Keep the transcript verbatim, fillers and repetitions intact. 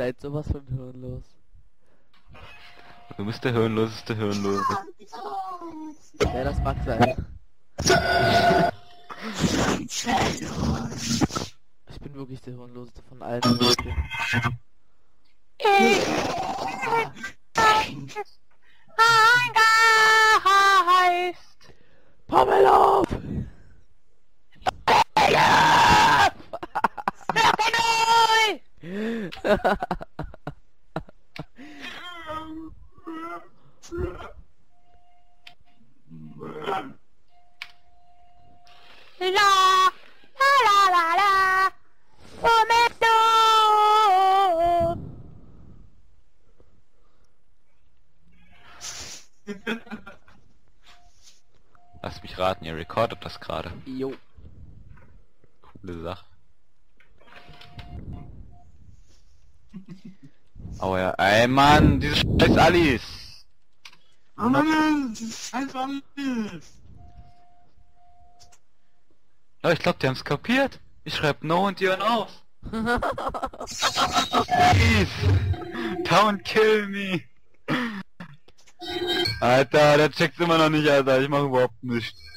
seid sowas von hirnlos. Du bist der hirnloseste Hirnlose. Ja, das mag sein. Ich bin wirklich der hirnloseste von allen. heißt Pamela! La la la la Momento. Lass mich raten, ihr recordet das gerade. Jo. Coole Sache. Oh ja, ey Mann, diese scheiß Alice! Oh Mann, das ist scheiß Alice! Ja, ich glaub, die haben's kapiert. Ich schreib No und die hören auf. Please! Don't kill me! Alter, der checkt's immer noch nicht, Alter. Ich mach überhaupt nichts.